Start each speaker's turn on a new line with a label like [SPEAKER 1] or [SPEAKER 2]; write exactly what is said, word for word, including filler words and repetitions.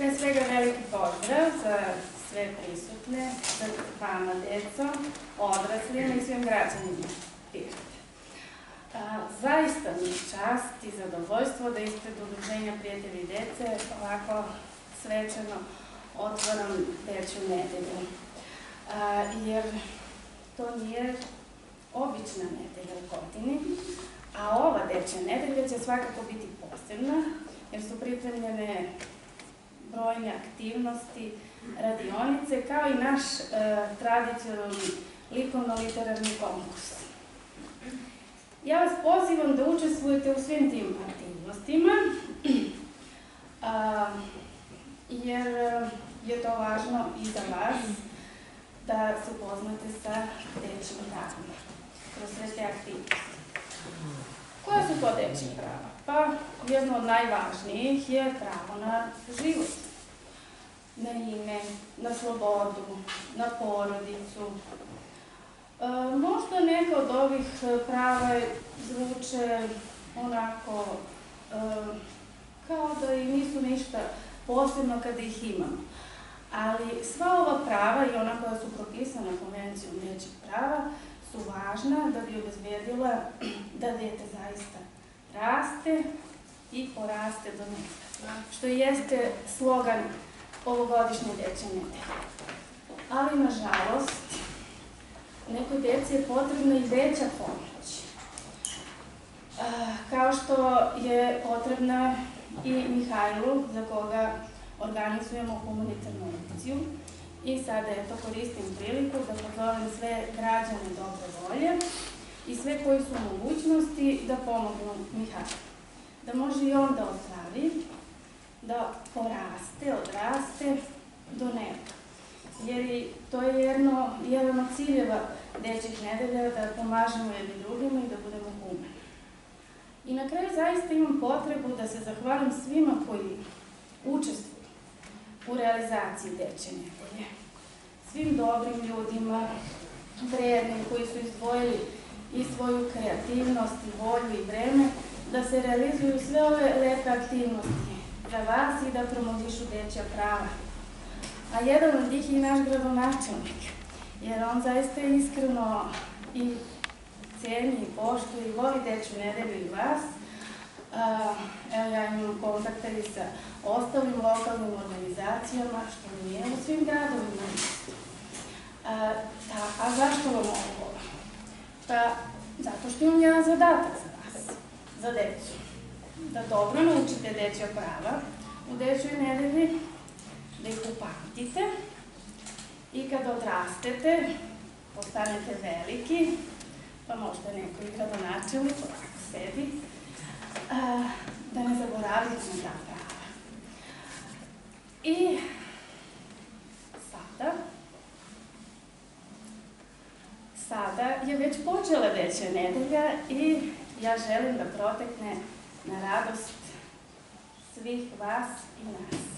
[SPEAKER 1] Pre svega veliki pozdrav za sve prisutne, za vama decom, odraslima i svim građanima Pirota. Zaista mi je čast i zadovoljstvo da ispred Udruženja prijatelji dece ovako svečano otvaram Dečju nedelju. Jer to nije obična nedelja u godini, a ova Dečja nedelja će svakako biti posebna, jer su pripremljene brojne aktivnosti, radionice, kao i naš tradicionalni likovno-literarni konkurs. Ja vas pozivam da učestvujete u svim tim aktivnostima, jer je to važno i za vas da se upoznate sa dečjim pravima kroz sve te aktivnosti. Koja su to dečja prava? Pa jedno od najvažnijih je pravo na život, na ime, na slobodu, na porodicu. Možda neka od ovih prava zvuče onako kao da i nisu ništa posebno kada ih imamo. Ali sva ova prava i ona koja su propisana Konvencijom dečjih prava su važna da bi obezbedila da dete zaista raste i poraste do neba, što jeste slogan ovogodišnje Dečje nedelje. Ali, nažalost, nekoj deci je potrebna i veća pomoć. Kao što je potrebna i Mihajlu, za koga organizujemo humanitarnu akciju. I sada, eto, koristim priliku da pozovem sve građane dobre volje i sve koji su u mogućnosti da pomognu Mihajlu. Da može i on da ozdravi, da poraste, odraste do neba. Jer to je jedan od ciljeva Dečjih nedelja, da pomažemo jedni drugima i da budemo humani. I na kraju zaista imam potrebu da se zahvalim svima koji učestvuju u realizaciji Dečje nedelje. Svim dobrim ljudima, vrednim, koji su izdvojili i svoju kreativnost, i volju i vreme da se realizuju sve ove lepe aktivnosti za vas i da promovišu dečja prava. A jedan od njih je i naš gradonačelnik, jer on zaista iskreno i ceni i poštuje i voli Dečju nedelju i vas. Evo, ja imam kontakte i sa ostalim lokalnim organizacijama, što nije u svim gradovima isto. A zašto vam ovo govorim? Pa, zato što imam jedan zadatak za vas, za decu. Da dobro naučite dečja prava u Dečjoj nedelji, da ih upamtite i kada odrastete, postanete veliki, pa možda neko i gradonačelnik, ovako sedi, da ne zaboravite na ta prava. I sada, sada je već počela Dečja nedelja i ja želim da protekne na radost svih vas i nas.